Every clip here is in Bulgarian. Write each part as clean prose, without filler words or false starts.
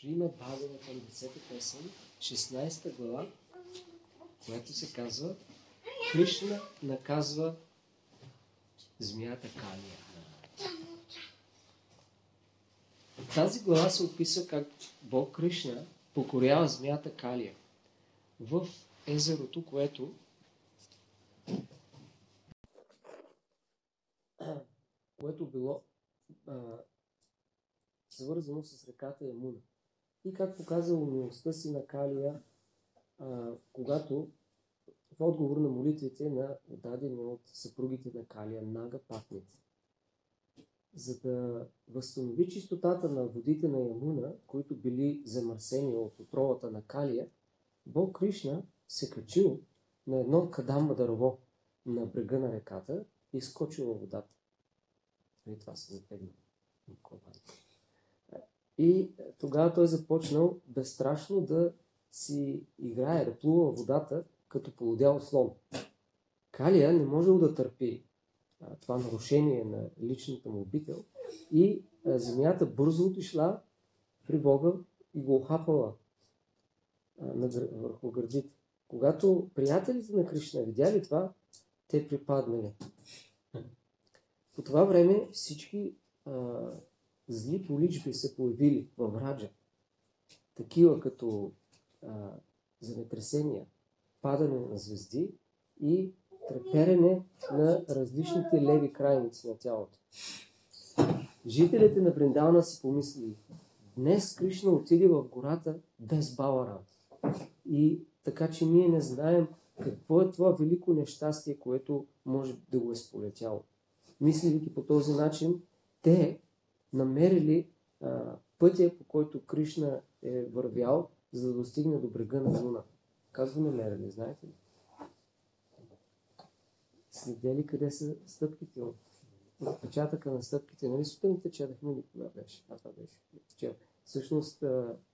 Шримад Бхагаватам 10 песен, 16 глава, която се казва Кришна наказва змията Калия. В тази глава се описва как Бог Кришна покорява змията Калия в езерото, което било свързано с реката Ямуна. И как показало милостта си на Калия, когато в отговор на молитвите на дадени от съпругите на Калия, Нага патници. За да възстанови чистотата на водите на Ямуна, които били замърсени от отровата на Калия, Бог Кришна се качил на едно кадамба дърво на брега на реката и скочил във водата. И това се затегна. И тогава той започнал безстрашно да си играе, да плува във водата, като полудял слон. Калия не можел да търпи това нарушение на личната му обител и земята бързо отишла при Бога и го охапала върху гърдите. Когато приятелите на Кришна видяли това, те припаднали. По това време всички зли поличби се появили във Враджа. Такива като земетресения, падане на звезди и треперене на различните леви крайници на тялото. Жителите на Вриндавана си помислили: днес Кришна отиде в гората без Баларам. И така, че ние не знаем какво е това велико нещастие, което може да го е сполетяло. Мислейки по този начин, те намерили пътя, по който Кришна е вървял, за да достигне до брега на Ямуна. Как го намерили, знаете ли? Следели къде са стъпките, отпечатъка на стъпките. Нали сутринта четахме ли кога беше? Това беше вчера. Всъщност,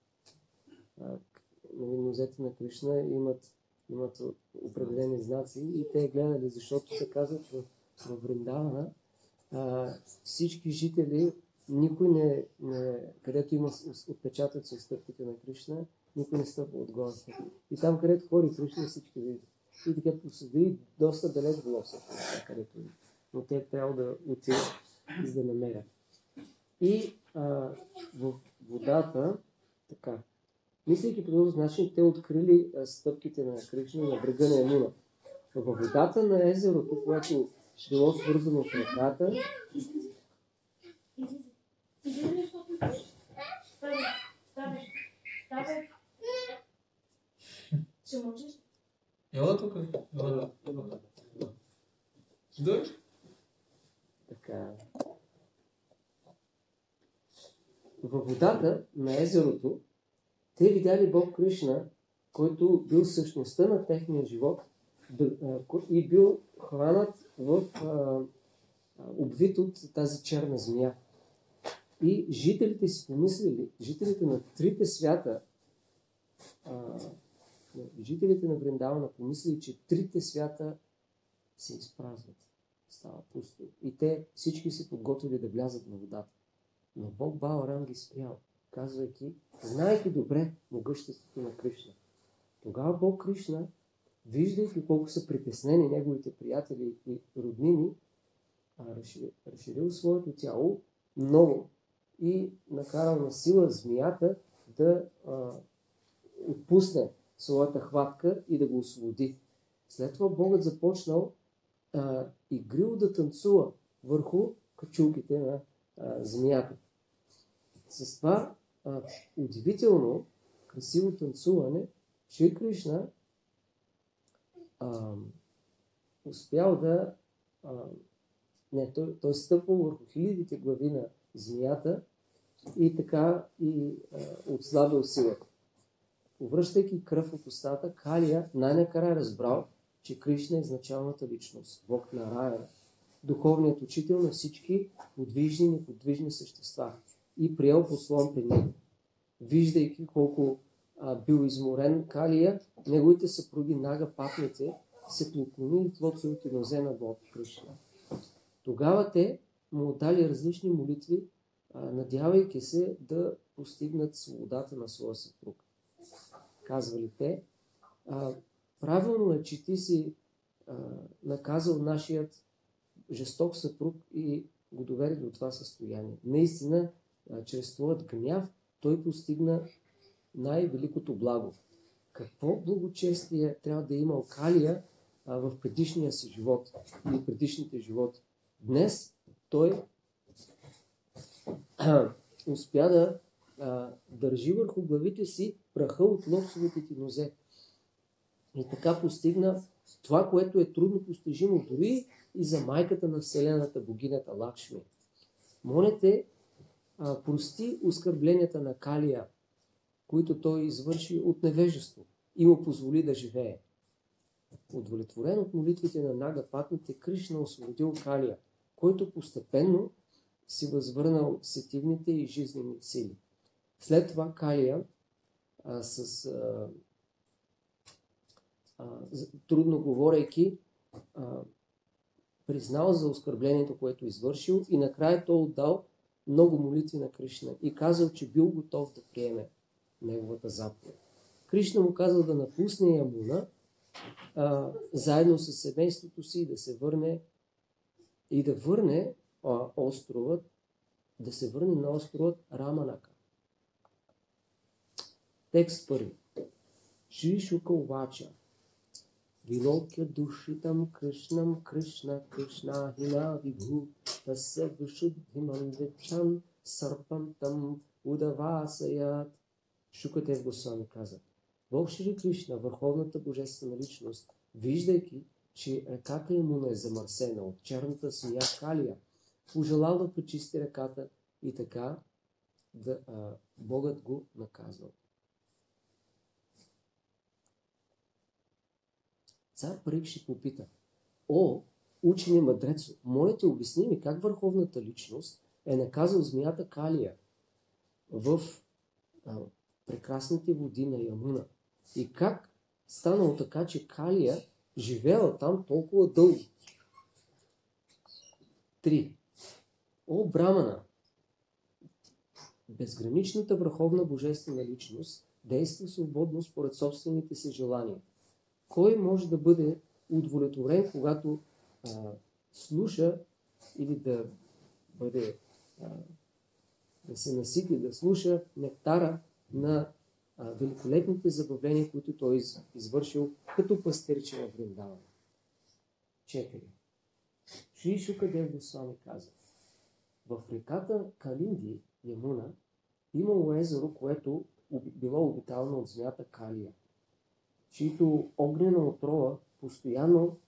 нозете на Кришна имат определени знаци и те гледали, защото се казва, че в Вриндавана всички жители, никой където има отпечатъци от стъпките на Кришна, никой не стъпва отгоре. И там, където ходи Кришна, всички видят. И така посъди доста далеч било всъщност, където. Но те трябва да отидат, за да намерят. И в водата, така, мислейки по този начин, те открили стъпките на Кришна на брега на Ямуна. Във водата на езерото, което било свързано с реката, Ще можеш? Ела тук. Дойш? Така. Във водата на езерото те видяли Бог Кришна, който бил същността на техния живот и бил хванат обвит от тази черна змия. И жителите си помислили, жителите на трите свята, жителите на Вриндавана помислили, че трите свята се изпразват. Става пусто. И те всички се подготвили да влязат във водата. Но Бог Баларам ги спрял, казвайки, знаейки добре могъществото на Кришна. Тогава Бог Кришна, виждайки колко са притеснени неговите приятели и роднини, разширил своето тяло много и накарал на сила змията да отпусне своята хватка и да го освободи. След това Богът започнал игриво да танцува върху качулките на змията. С това удивително красиво танцуване Шри Кришна успял да той стъпвал върху хилядите глави на змията и така отслабил силата. Повръщайки кръв от устата, Калия най-накрая разбрал, че Кришна е изначалната личност, Бог на Рая, духовният учител на всички подвижни и неподвижни същества и приел подслон при него. Виждайки колко бил изморен Калия, неговите съпруги Нага патните се поклонили в лотосовите нозе на Бог Кришна. Тогава те му отдали различни молитви, надявайки се да постигнат свободата на своя съпруг. Казвали те, правилно е, че ти си наказал нашият жесток съпруг и го доведе до това състояние. Наистина, чрез твоят гняв, той постигна най-великото благо. Какво благочестие трябва да има Калия в предишния си живот или предишните животи? Днес той успя да държи върху главите си праха от локсовите ти нозе. И така постигна това, което е трудно постижимо дори и за майката на Вселената, богинята Лакшми. Моля те, прости оскърбленията на Калия, които той извърши от невежество и му позволи да живее. Удовлетворен от молитвите на Нага Патните, Кришна освободил Калия, който постепенно си възвърнал сетивните и жизнени сили. След това Калия трудно говорейки, признал за оскърблението, което извършил, и накрая той отдал много молитви на Кришна и казал, че бил готов да приеме неговата заповед. Кришна му казал да напусне Ямуна заедно с семейството си, да се върне и да върне островът, да се върне на островът Раманака. Текст първи. Шри Шука Увача. Вилокя душитам Кришнам Кришна Кришна Хина Вибху Тася Вишудхиман Вечан Сарпам Там Удавасаят. Шукадев Госвами каза: Бог Шри Кришна, върховната божествена личност, виждайки, че ръката Ямуна е замърсена от черната свия Калия, пожелал да почисти ръката и така Богът го наказал. Цар Парикшит попита: О, учени мъдрецо, моля те, обясни ми как върховната личност е наказал змията Калия в прекрасните води на Ямуна и как станало така, че Калия живеела там толкова дълго. 3. О, Брамана, безграничната върховна божествена личност действа свободно според собствените си желания. Кой може да бъде удовлетворен, когато слуша или да се насити, да слуша нектара на великолепните забавления, които той извършил като пастирче в Вриндавана. 4. Шри Шукадев Госвами каза: в реката Калинди, Ямуна, имало езеро, което било обитавано от змията Калия, чието огнена отрова постоянно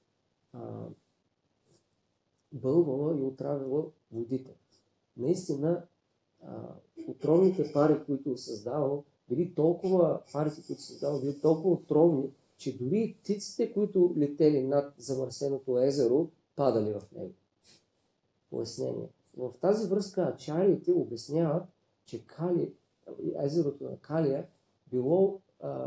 бълвала и отравила водите. Наистина, отровните пари, които създавал, били толкова отровни, че дори птиците, които летели над замърсеното езеро, падали в него. Пояснение. В тази връзка ачариите обясняват, че езерото на Калия било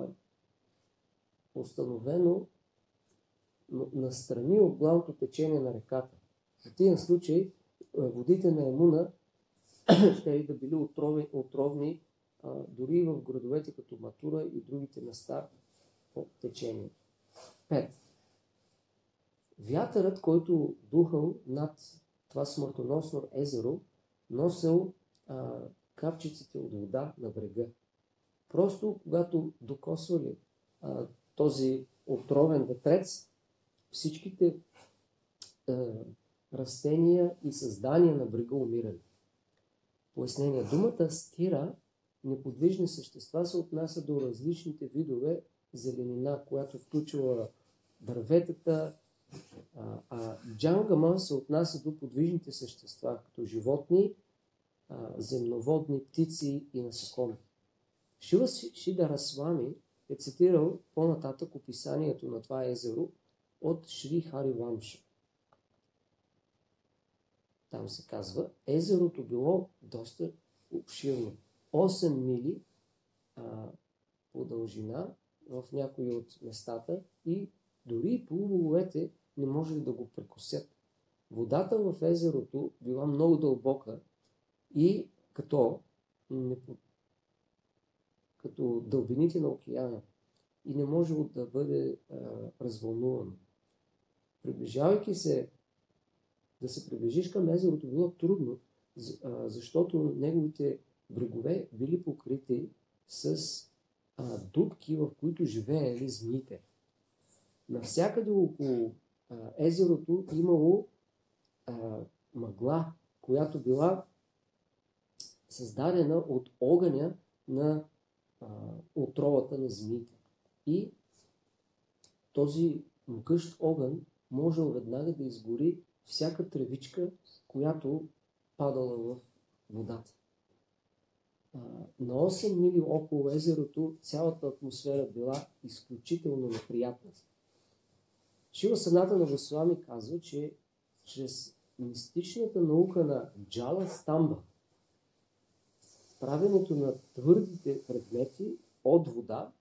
установено настрани от главното течение на реката. В този случай водите на Ямуна ще да били отровни дори в градовете като Матура и другите места по течението. 5. Вятърът, който духал над това смъртоносно езеро, носил капчиците от вода на брега. Просто когато докосвали този отровен ветрец, всичките растения и създания на брега умирали. Пояснение. Думата стира, неподвижни същества, се отнася до различните видове зеленина, която включва дърветата, а джангама се отнася до подвижните същества, като животни, земноводни, птици и насекоми. Шила Шидарасвами е цитирал по-нататък описанието на това езеро от Шри Хари Вамша. Там се казва, езерото било доста обширно. 8 мили по дължина в някои от местата и дори полуловете не можели да го прекосят. Водата в езерото била много дълбока и като като дълбините на океана и не можело да бъде развълнувано. Приближавайки се, да се приближиш към езерото било трудно, защото неговите брегове били покрити с дупки, в които живеели змиите. Навсякъде около езерото имало мъгла, която била създадена от огъня на отровата на змиите. И този могъщ огън можел веднага да изгори всяка тревичка, която падала в водата. На 8 мили около езерото цялата атмосфера била изключително неприятна. Шива Санатана Госвами казва, че чрез мистичната наука на Джала Стамба, правенето на твърдите предмети от вода,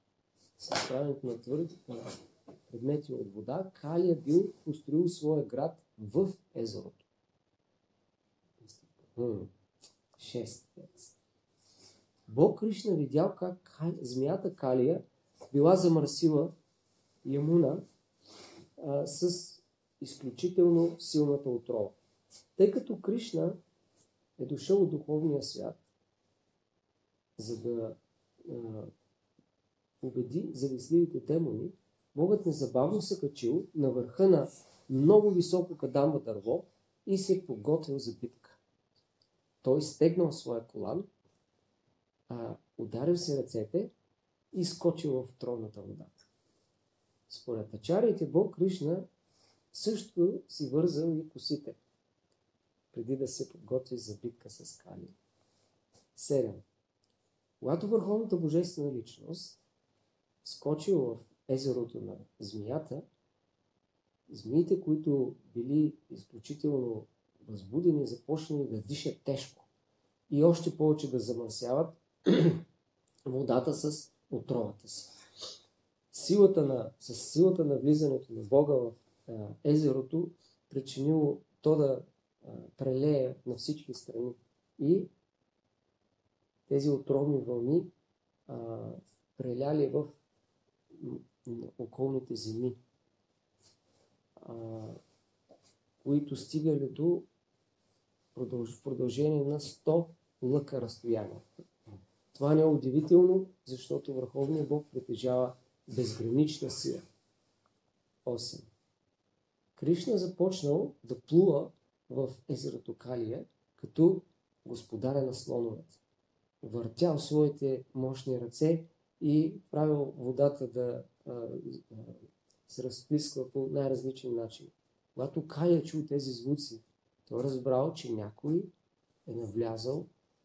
Калия бил построил своя град в езерото. 6. Бог Кришна видял как змията Калия била замърсила Ямуна с изключително силната отрова. Тъй като Кришна е дошъл от духовния свят, за да победи завистливите демони, Богът незабавно се качил на върха на много високо кадамба дърво и се подготвил за битка. Той стегнал своя колан, ударил се ръцете и скочил в тровната вода. Според ачариите, Бог Кришна също си вързал и косите, преди да се подготви за битка с Калия. 7. Когато Върховната Божествена личност скочил в езерото на змията, змиите, които били изключително възбудени, започнали да дишат тежко и още повече да замърсяват водата с отровата си. С силата на влизането на Бога в езерото причинило то да прелее на всички страни и тези отровни вълни преляли в околните земи, които стигали до в продължение на 100 лъка разстояние. Това не е удивително, защото Върховният Бог притежава безгранична сила. 8. Кришна започнал да плува в езерото Калия като господаря на слоновете. Въртял своите мощни ръце и правил водата да се разплисква по най-различен начин. Когато Калия чул тези звуци, той разбрал, че някой е навлязал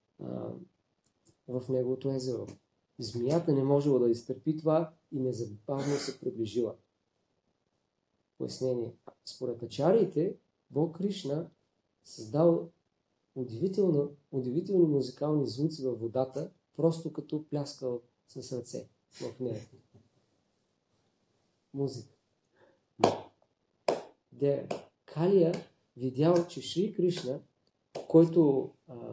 в неговото езеро. Змията не можела да изтърпи това и незабавно се приближила. Пояснение. Според ачариите, Бог Кришна създал удивителни музикални звуци във водата, просто като пляскал с ръце в нея. Музика. 9. Калия видял, че Шри Кришна, който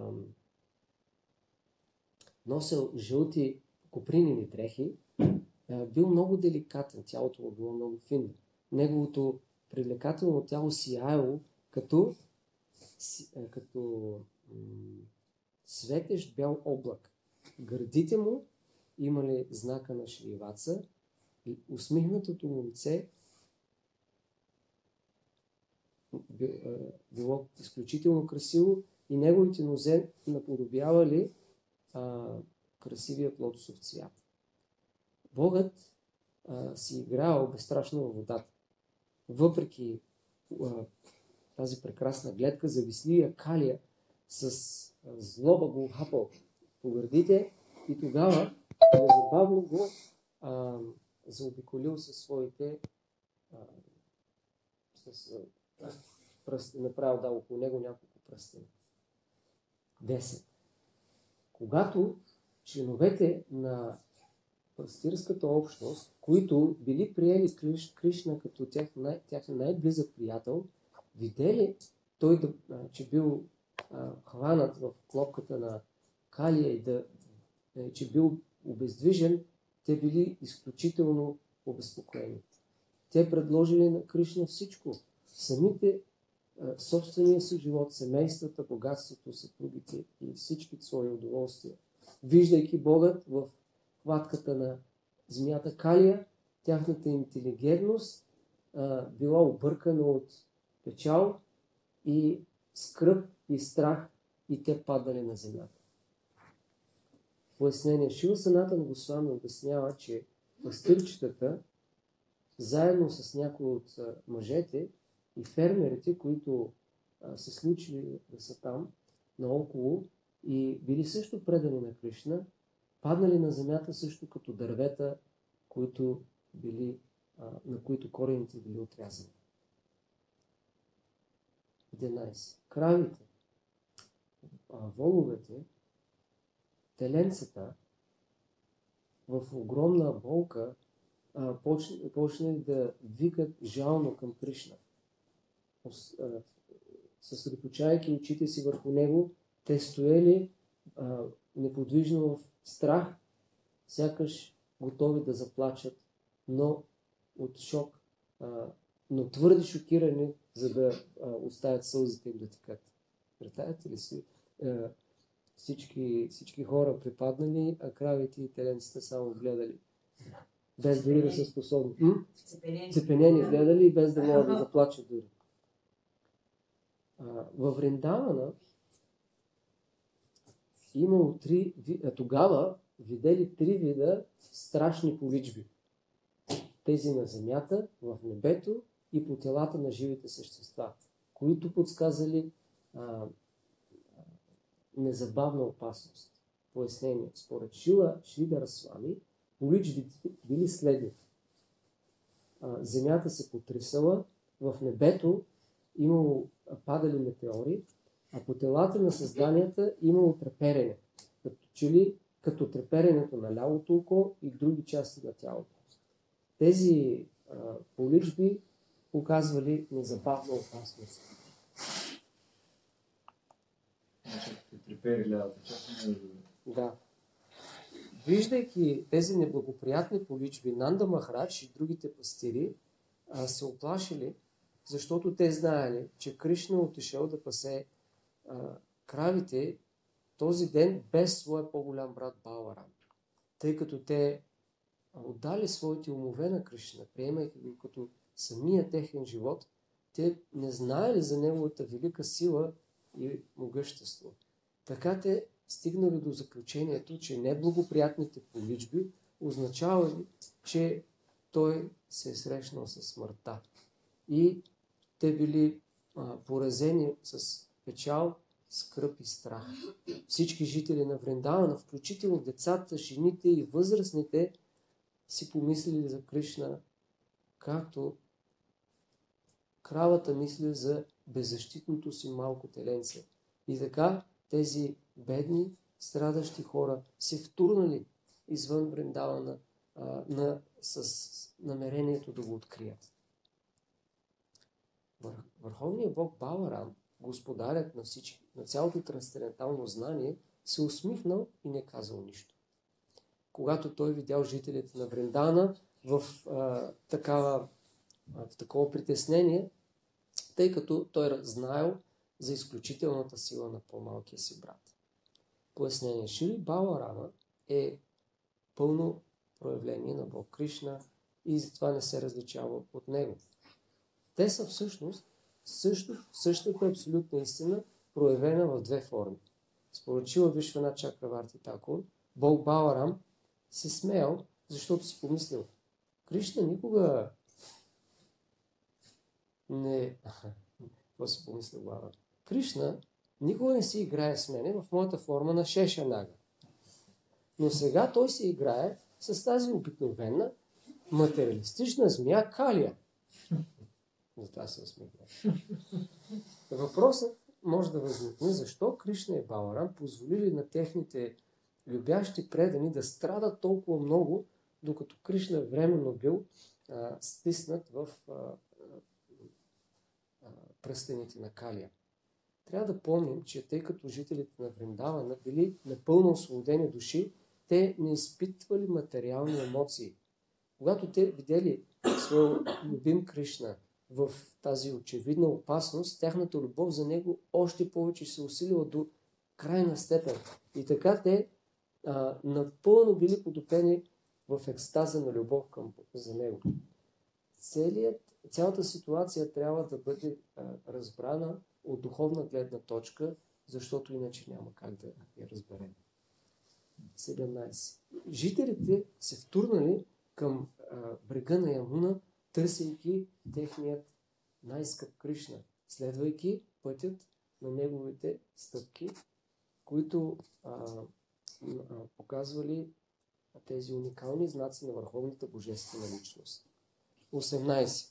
носил жълти копринени дрехи, бил много деликатен, тялото му било много финно. Неговото привлекателно тяло сияело като светещ бял облак. Гърдите му имали знака на Шриваца и усмихнатото му лице било изключително красиво и неговите нозе наподобявали красивият лотосов цвят. Богът си играл безстрашно във водата. Въпреки тази прекрасна гледка, завистливия Калия с злоба го хапал по гърдите и тогава незабавно го заобиколил със своите пръсти, направил около него няколко пръстени. 10. Когато членовете на пастирската общност, които били приели Кришна като тяхен най-близък приятел, видели той, че бил хванат в клопката на Калия и че бил обездвижен, те били изключително обезпокоени. Те предложили на Кришна всичко. Самите собствения си живот, семействата, богатството, съпругите и всички свои удоволствия. Виждайки Богът в хватката на змията Калия, тяхната интелигентност била объркана от печал и скръб и страх и те падали на земята. Пояснение. Шива Санатана Госвами обяснява, че пастирчетата, заедно с някои от мъжете и фермерите, които се случили да са там наоколо и били също предани на Кришна, паднали на земята също като дървета, на които корените били отрязани. 11. Кравите, воловете, теленцата в огромна болка почнали да викат жално към Кришна. Съсредоточавайки очите си върху него, те стояли неподвижно в страх, сякаш готови да заплачат, но от шок, но твърде шокирани, за да оставят сълзите им да текат. Представете ли си? Всички хора припаднали, а кравите и теленцата само гледали. Без дори да са способни. Цепенени гледали, без да могат да заплачат дори. Във Вриндавана имало тогава видели 3 вида страшни повичби. Тези на земята, в небето и по телата на живите същества, които подсказали незабавна опасност. Пояснение. Според Шридара Свами, повичбите били следните. Земята се потресала, в небето имало падали метеори, а по телата на създанията имало треперене, като треперенето на лявото око и други части на тялото. Тези поличби показвали незабавна опасност. Да. Виждайки тези неблагоприятни поличби, Нанда Махарадж и другите пастири се оплашили, защото те знаели, че Кришна отишъл да пасе кравите този ден без своя по-голям брат Баларам. Тъй като те отдали своите умове на Кришна, приемайки го като самия техен живот, те не знаели за неговата велика сила и могъщество. Така те стигнали до заключението, че неблагоприятните поличби означавали, че той се е срещнал със смъртта. И те били поразени с печал, скръб и страх. Всички жители на Вриндавана, включително децата, жените и възрастните, си помислили за Кришна, както кравата мисли за беззащитното си малко теленце. И така тези бедни, страдащи хора се втурнали извън Вриндавана с намерението да го открият. Върховният бог Баларам, господарят на цялото трансцендентално знание, се усмихнал и не казал нищо. Когато той видял жителите на Вриндавана в такова притеснение, тъй като той знаел за изключителната сила на по-малкия си брат. Пояснение. Шри Баларама е пълно проявление на Бог Кришна и затова не се различава от него. Те са всъщност същата абсолютна истина, проявена в 2 форми. Според Шила Вишванат Чакраварти Такур, Бог Баларам се смеял, защото си помислил: Кришна никога не... Какво си помислил Баларам? Кришна никога не си играе с мене в моята форма на Шешанага. Но сега той се играе с тази обикновена материалистична змия Калия. Затова се усмихна. Въпросът може да възникне защо Кришна и Баларам позволили на техните любящи предани да страдат толкова много, докато Кришна временно бил стиснат в пръстените на Калия. Трябва да помним, че тъй като жителите на Вриндавана били напълно освободени души, те не изпитвали материални емоции. Когато те видели своя любим Кришна в тази очевидна опасност, тяхната любов за него още повече се усилила до крайна степен. И така те напълно били потопени в екстаза на любов за него. Цялата ситуация трябва да бъде разбрана от духовна гледна точка, защото иначе няма как да я разберем. 17. Жителите се втурнали към брега на Ямуна, търсейки техният най-скъп Кришна, следвайки пътят на неговите стъпки, които показвали тези уникални знаци на върховната божествена личност. 18.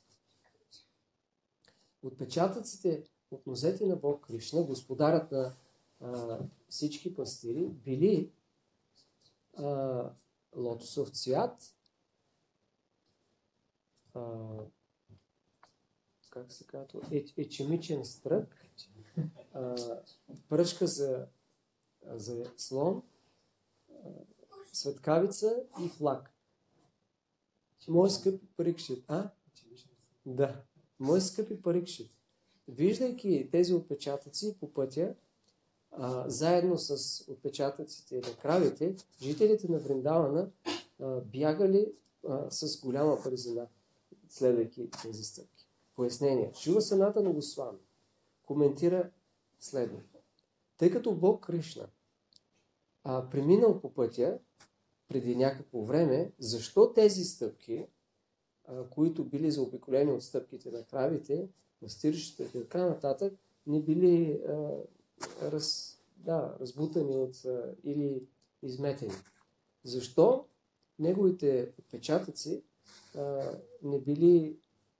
Отпечатъците от нозете на Бог Кришна, господарят на всички пастири, били лотосов цвят, как се казва, ечемичен стрък, пръшка за слон, светкавица и флаг. Мой скъпи Парикшит, Да, мой скъпи Парикшит. Виждайки тези отпечатъци по пътя, заедно с отпечатъците на кравите, жителите на Вриндавана бягали с голяма бързина, следвайки тези стъпки. Пояснение. Шива Санатана Госвами коментира следното. Тъй като Бог Кришна преминал по пътя преди някакво време, защо тези стъпки, които били заобиколени от стъпките на кравите, пастирищата и така нататък, не били разбутани или изметени? Защо неговите отпечатъци не били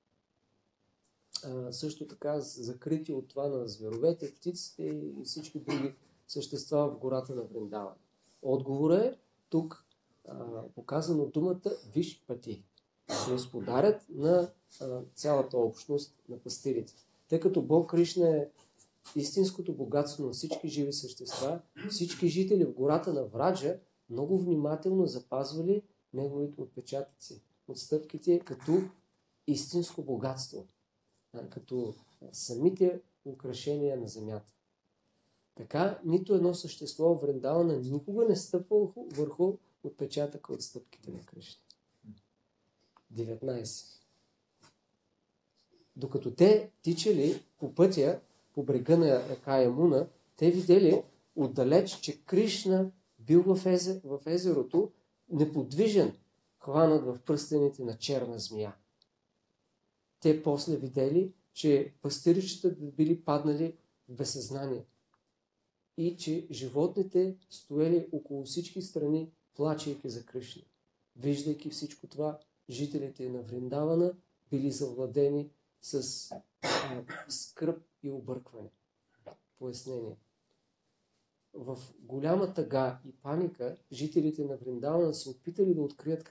също така закрити от това на зверовете, птиците и всички други същества в гората на Вриндавана? Отговорът е тук показано думата Вишпати, господарят на цялата общност на пастирите. Тъй като Бог Кришна е истинското богатство на всички живи същества, всички жители в гората на Враджа много внимателно запазвали неговите отпечатъци от стъпките като истинско богатство, като самите украшения на земята. Така, нито едно същество в Вриндавана никога не стъпвало върху отпечатъка от стъпките на Кришна. 19. Докато те тичали по пътя, по брега на река Ямуна, те видели отдалеч, че Кришна бил в езерото неподвижен, хванат в пръстените на черна змия. Те после видели, че пастиричета били паднали в безсъзнание и че животните стояли около всички страни, плачейки за Кришна. Виждайки всичко това, жителите на Вриндавана били завладени с скръб и объркване. Пояснение. В голяма тъга и паника жителите на Вриндавана се опитали да открият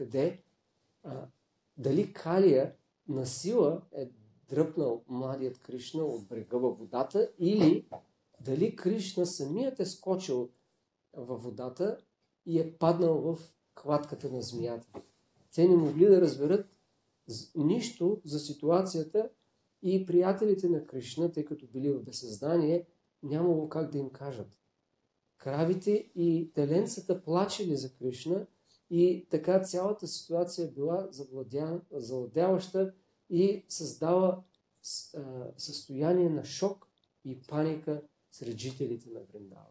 дали Калия насила е дръпнал младият Кришна от брега във водата или дали Кришна самият е скочил във водата и е паднал в хватката на змията. Те не могли да разберат нищо за ситуацията и приятелите на Кришна, тъй като били в безсъзнание, нямало как да им кажат. Кравите и теленцата плачели за Кришна и така цялата ситуация била завладяваща и създава състояние на шок и паника сред жителите на Вриндавана.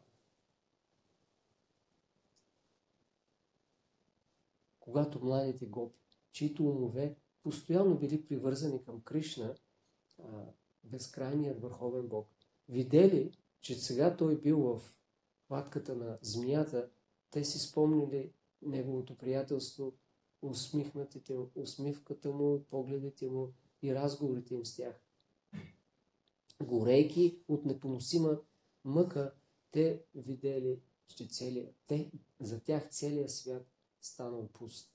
Когато младите гопи, чието умове постоянно били привързани към Кришна, безкрайният върховен Бог, видели, че сега той бил в хватката на змията, те си спомнили неговото приятелство, усмивката му, погледите му и разговорите им с тях. Горейки от непоносима мъка, те видели, че за тях целият свят станал пуст.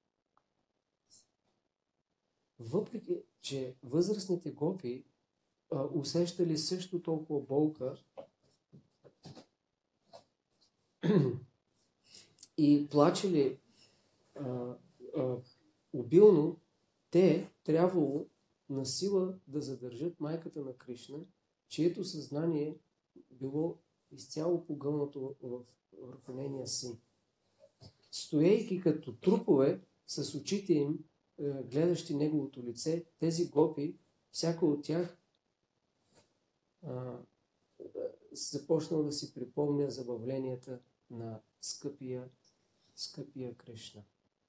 Въпреки, че възрастните гопи усещали също толкова болка и плачели обилно, те трябвало на сила да задържат майката на Кришна, чието съзнание било изцяло погълнато върху нейния син. Стоейки като трупове с очите им, гледащи неговото лице, тези гопи, всяка от тях започнал да си припомня забавленията на скъпия Кришна.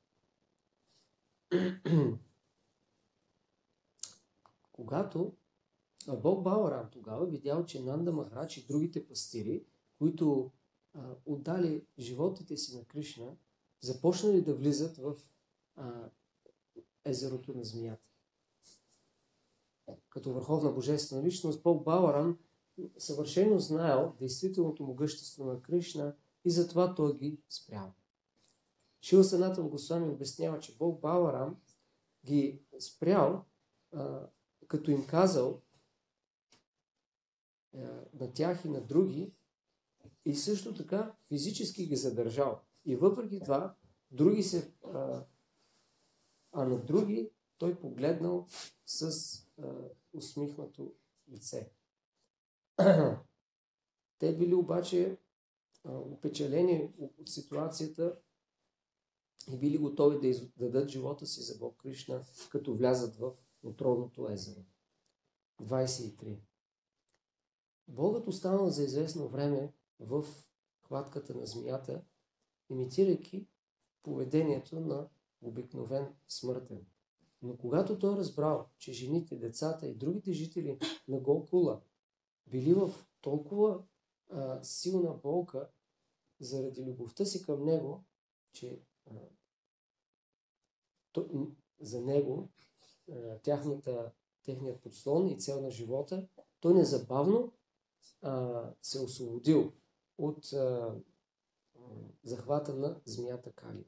Когато Бог Баларам тогава видял, че Нанда Махарадж и другите пастири, които отдали животите си на Кришна, започнали да влизат в езерото на змията. Като върховна божествена личност, Бог Баларам съвършено знаел действителното могъщество на Кришна и затова той ги спрял. Шрила Санатана Госвами обяснява, че Бог Баларам ги спрял, като им казал на тях и на други, и също така физически ги задържал. И въпреки това, на други той погледнал с усмихнато лице. Те били обаче опечалени от ситуацията и били готови да дадат живота си за Бог Кришна, като влязат в отровното езеро. 23. Богът останал за известно време в хватката на змията, имитирайки поведението на обикновен смъртен. Но когато той разбрал, че жените, децата и другите жители на Голкула били в толкова силна болка заради любовта си към него, че за него техният подслон и цел на живота, той незабавно се освободил от захвата на змията Кали.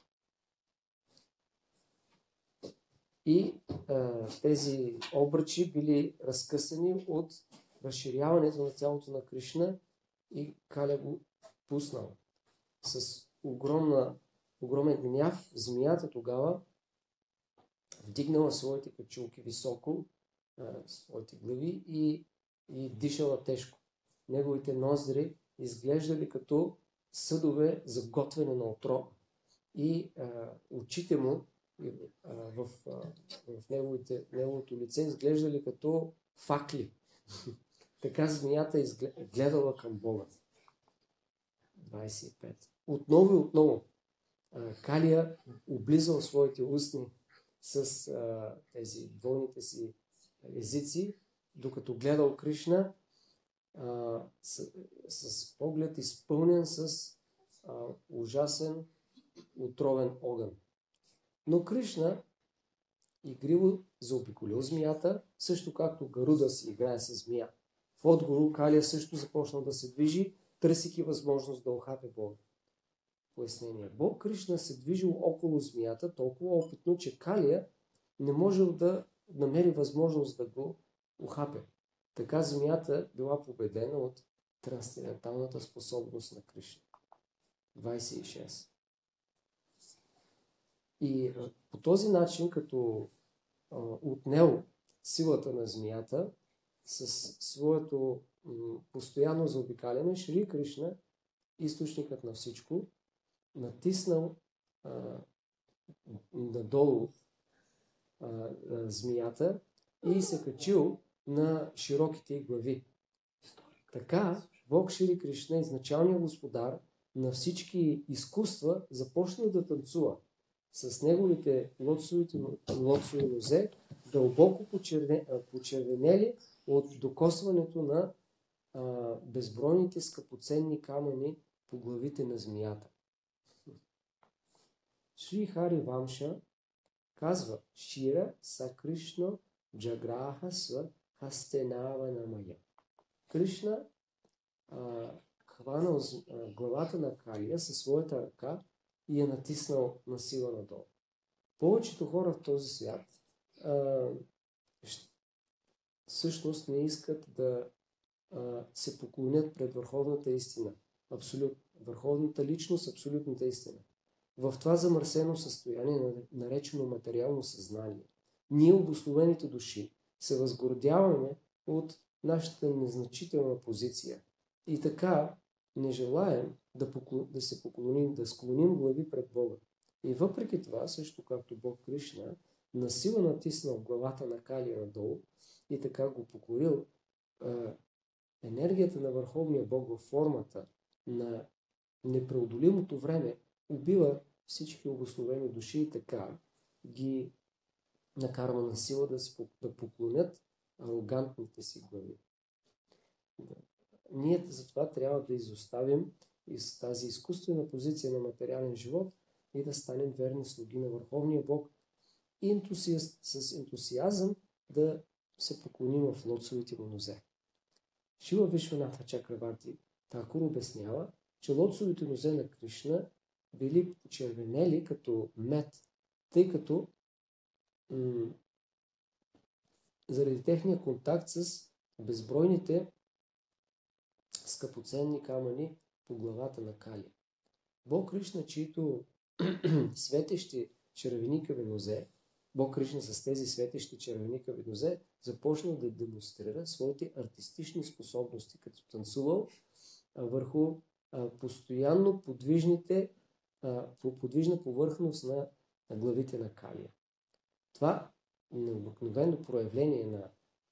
И тези обръчи били разкъсани от разширяването на тялото на Кришна и Каля го пуснал. С огромен гняв змията тогава вдигнала своите качулки високо, своите глави и дишала тежко. Неговите ноздри изглеждали като съдове за готвене на отрова. И очите му в неговото лице изглеждали като факли. Така змията гледала към Бога. 25. Отново Калия облизал своите устни с тези двойните си езици, докато гледал Кришна с поглед изпълнен с ужасен отровен огън. Но Кришна игриво заобиколил змията, също както Гаруда си играе с змия. В отговор Калия също започнал да се движи, търсейки възможност да охапе Бога. Пояснение. Бог Кришна се движил около змията толкова опитно, че Калия не можел да намери възможност да го охапе. Така змията била победена от трансценденталната способност на Кришна. 26. И по този начин, като отнел силата на змията със своето постоянно заобикаляне, Шри Кришна, източникът на всичко, натиснал надолу змията и се качил на широките глави. Така Бог Шри Кришна, изначалният господар на всички изкуства, започнал да танцува с неговите лотсови нозе, дълбоко почервенели от докосването на безбройните скъпоценни камъни по главите на змията. Шри Хари Вамша казва: Шира са Кришна джаграха сва хастенава намая. Кришна хванал главата на Калия със своята ръка и я натиснал на сила надолу. Повечето хора в този свят всъщност не искат да се поклонят пред върховната истина. Върховната личност, абсолютната истина. В това замърсено състояние, наречено материално съзнание, ние, обусловените души, се възгордяваме от нашата незначителна позиция. И така не желаем да се поклоним, да склоним глави пред Бога. И въпреки това, също както Бог Кришна, насила натиснал главата на Калия надолу и така го покорил, енергията на Върховния Бог във формата на непреодолимото време убива всички обусловени души и така ги накарва на сила да поклонят арогантните си глави. Ние затова трябва да изоставим из тази изкуствена позиция на материален живот и да станем верни слуги на Върховния Бог и с ентусиазъм да се поклоним в лотосовите му нозе. Шила Вишванатха Чакраварти Такур обяснява, че лотосовите нозе на Кришна били почервенели като мед, тъй като заради техния контакт с безбройните скъпоценни камъни по главата на Кали. Бог Кришна, чието светещи червеникави нозе, Бог Кришна с тези светещи червеникави нозе започнал да демонстрира своите артистични способности, като танцувал върху постоянно подвижна повърхност на главите на Калия. Това необикновено проявление на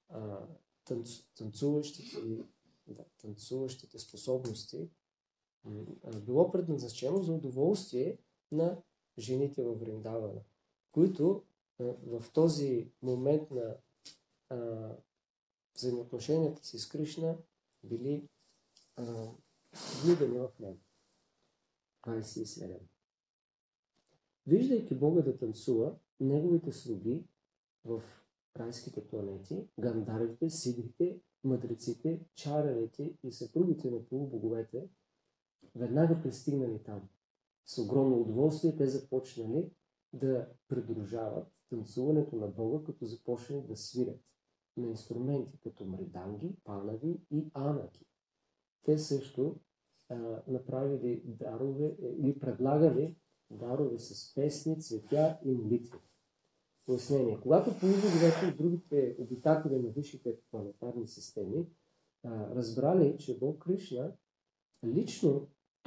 танцуващите способности било предназначено за удоволствие на жените във Вриндавана, които в този момент на взаимоотношенията си с Кришна били влюбени в него. 27. Виждайки Бога да танцува, неговите слуги в райските планети, гандарите, сидрите, мъдреците, чарарите и съпругите на полубоговете веднага пристигнали там. С огромно удоволствие те започнали да придружават танцуването на Бога, като започнали да свирят на инструменти като мриданги, панави и анаки. Те също направили дарове или предлагали дарове с песни, цветя и молитви. Пояснение. Когато полубоговете от другите обитатели на висшите планетарни системи разбрали, че Бог Кришна лично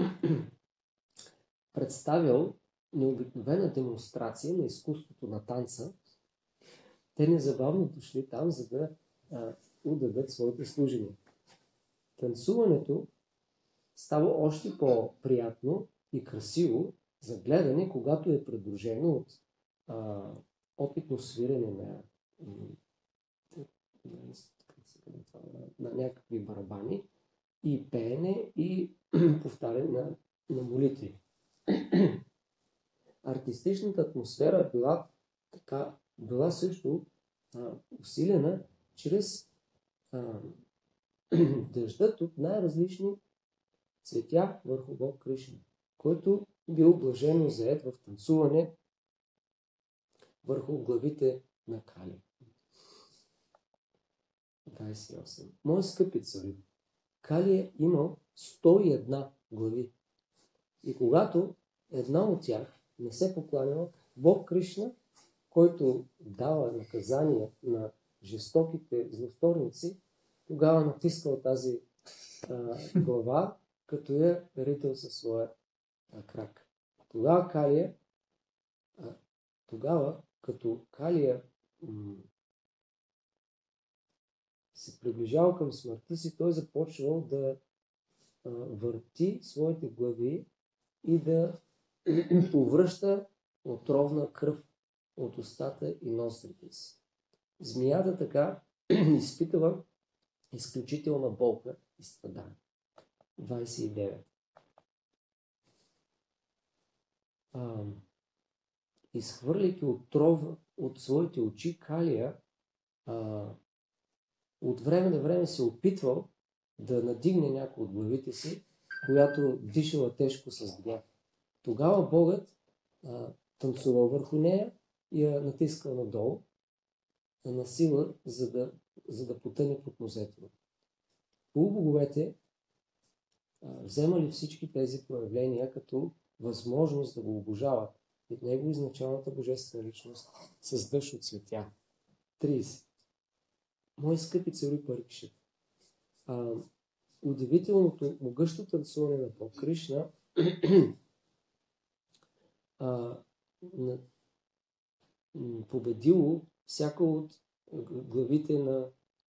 представил необикновена демонстрация на изкуството на танца, те незабавно дошли там, за да удадат своите служения. Танцуването става още по-приятно и красиво за гледане, когато е придружено от опитно свирене на някакви барабани и пеене и повтаряне на молитви. Артистичната атмосфера била също усилена чрез дъждът от най-различни цветя върху Бог Кришна, който бил блажено заед в танцуване върху главите на Кали. 28. Мои скъпи цари, Кали е имал 101 глави. И когато една от тях не се покланяла, Бог Кришна, който дава наказание на жестоките злосторници, тогава натискал тази глава, като я рител със своя крак. Тогава, като Калия се приближава към смъртта си, той започвал да върти своите глави и да повръща отровна кръв от устата и ноздрите си. Змията така изпитава изключителна болка и страдание. 29. Изхвърляйки отрова от своите очи, Калия от време на време се опитвал да надигне някой от главите си, която дишала тежко с гняв. Тогава Богът танцувал върху нея и я натискал надолу на сила, за да за да потъне под нозете му. Полубоговете вземали всички тези проявления като възможност да го обожават. И него изначалната божествена личност с дъжд от цветя. 30. Мои скъпи цари Парикшит, удивителното, могъщо танцуване на Бог Кришна победило всяка от главите на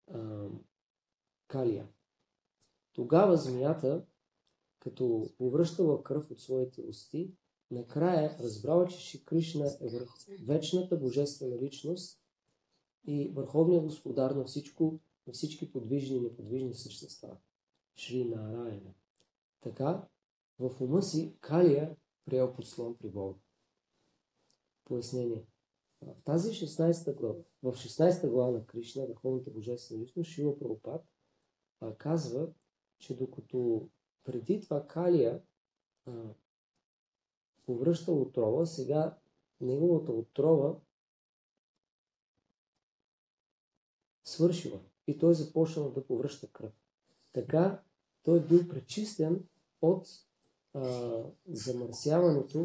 Калия. Тогава змията, като повръщала кръв от своите усти, накрая разбрала, че Шри Кришна е вечната божествена личност и върховният господар на всички подвижни и неподвижни същества. Шри Нараяна. Така, в ума си Калия приел подслон при Бога. Пояснение. В тази 16 глава, в 16 глава на Кришна, върховната божествена личност, Шрила Прабхупад казва, че докато преди това Калия повръща отрова, сега неговата отрова свършила и той започнал да повръща кръв. Така той бил пречистен от замърсяването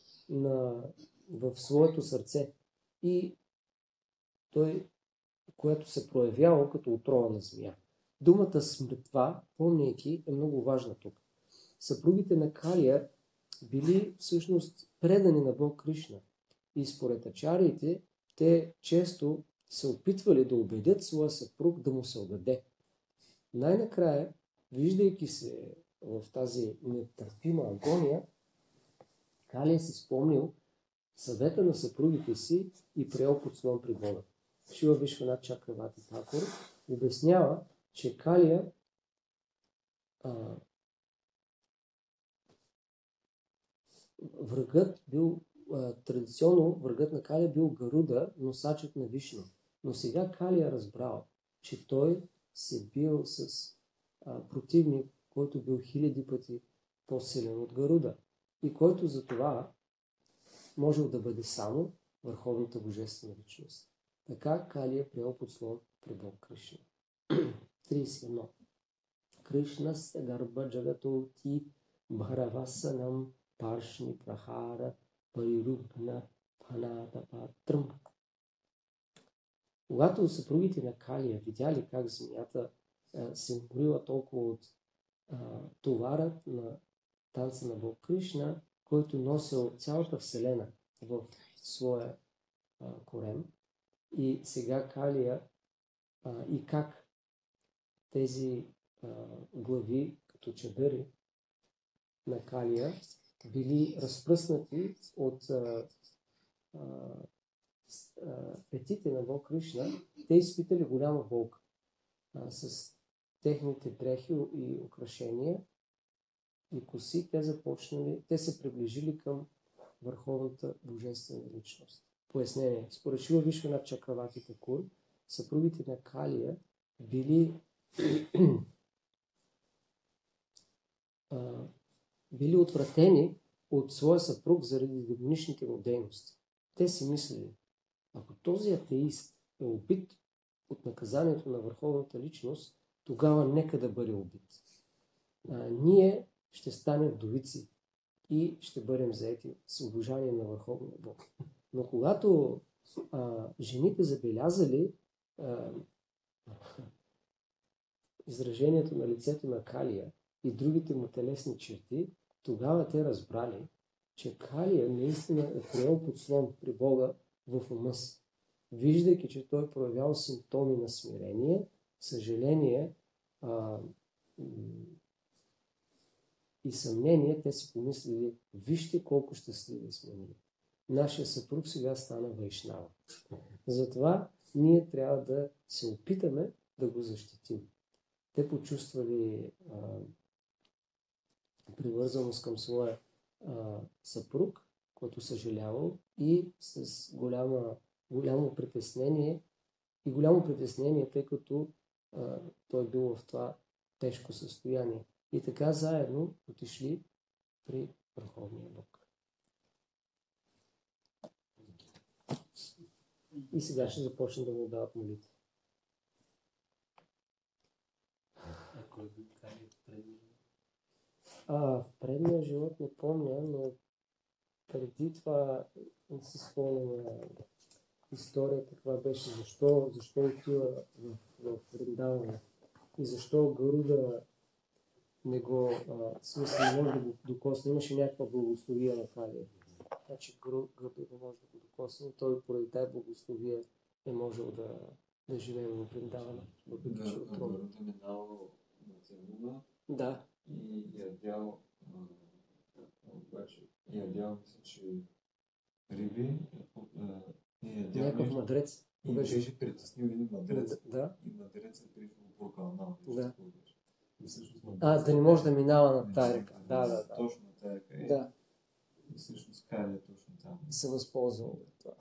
в своето сърце и той, което се проявяло като отрова на змия. Думата смъртва, помняйки, е много важна тук. Съпругите на Калия били всъщност предани на Бог Кришна и според ачариите те често се опитвали да убедят своя съпруг да му се отдаде. Най-накрая, виждайки се в тази нетърпима агония, Калия си спомнил съвета на съпругите си и приел подслон при Бога. Шрила Вишванат Чакраварти Такур обяснява, че Калия традиционно врагът на Калия бил Гаруда, носачът на Вишну. Но сега Калия разбрал, че той се бил с противник, който бил хиляди пъти по-силен от Гаруда и който за това можел да бъде само върховната божествена личност. Така Калия приел подслон при Бог Кришна. 31. Кришна се гарба джагато ти бхаравасанам паршни прахара парирубна паната патръм. Когато съпругите на Калия видяли как змията се уморила толкова от товарът на танца на Бог Кришна, който носил цялата вселена в своя корем, и сега Калия и как тези глави като чадъри на Калия били разпръснати от петите на Бог Кришна, те изпитали голяма болка с техните дрехи и украшения и коси. Те се приближили към върховната божествена личност. Пояснение. Според Шрила Вишванат Чакраварти Такур, съпругите на Калия били отвратени от своя съпруг заради демоничните му дейности. Те си мислили, ако този атеист е убит от наказанието на върховната личност, тогава нека да бъде убит. Ние ще станем вдовици и ще бъдем заети с обожание на върховния Бог. Но когато жените забелязали изражението на лицето на Калия и другите му телесни черти, тогава те разбрали, че Калия наистина е приел подслон при Бога в ума си. Виждайки, че той проявял симптоми на смирение, съжаление и съмнение, те си помислили, вижте колко щастливи сме ние. Нашия съпруг сега стана вайшнава. Затова ние трябва да се опитаме да го защитим. Те почувствали привързаност към своя съпруг, който съжалявал, и с голямо притеснение, тъй като той бил в това тежко състояние. И така заедно отишли при Върховния Бог. И сега ще започна да му дават молитва. Кой го кара в предния живот? В предния живот не помня, но преди това не си спомням историята, каква беше, защо отива в Вриндавана и защо Гаруда не го, в смисъл не може да го докосне. Имаше някаква благословия на Кали. Значи Гаруда не може да го докосне, но той поради тази благословия е можел да живее в Вриндавана. Гаруда минал на Целуна Да. и ядял, обаче, мисля, че риби, Някакъв мъдрец. И беше притеснил един мъдрец. Да. И мъдрецът беше обуркал Да. всъщност, да не може да минава на тази река. Да. Точно на тази река. Да. И всъщност Кали е точно там. Се възползвал от това.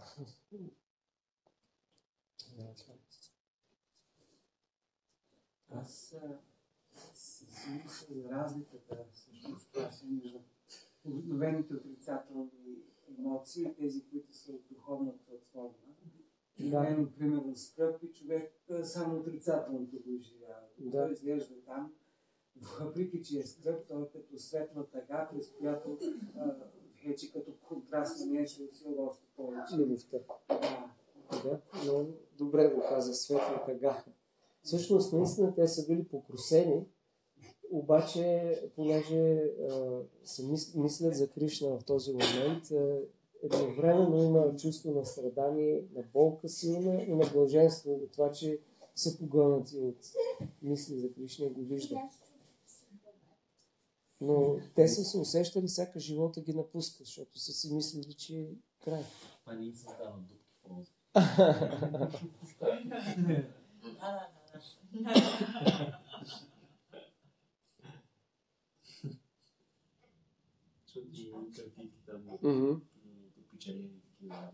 Аз си мисля за разликата всъщност между обикновените отрицателни емоции и тези, които са от духовната форма. Да. Примерно скръп и човек само отрицателното го изживява. Да. Той изглежда там, въпреки че е скръп, той е като светла тъга, през която вече като контраст на нея се усилва още повече. Любовта. Да, но добре го каза, светла тъга. Всъщност, наистина, те са били покрусени, обаче, понеже се мислят за Кришна в този момент, едновременно има чувство на страдание, на болка силна и на блаженство от това, че са погълнати от мисли за Кришна и го виждат. Но те са се усещали, всяка живота ги напуска, защото са си мислили, че е край. Това не им създава дупки в роза. Защото и картинки там допичани такива.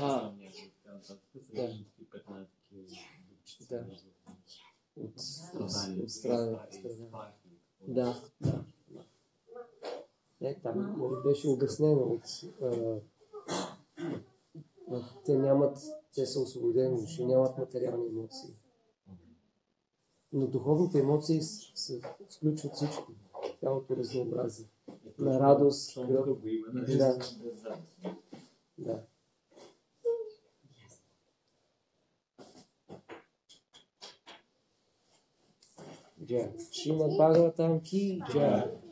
Са такива петна такива дупчици. От страдане. Да. Там беше обяснено те са освободени души, нямат материални емоции. Но духовните емоции се включват всичко. Цялото разнообразие. На радост, гръб. Да. Джай. Шримад Бхагаватам ки джай.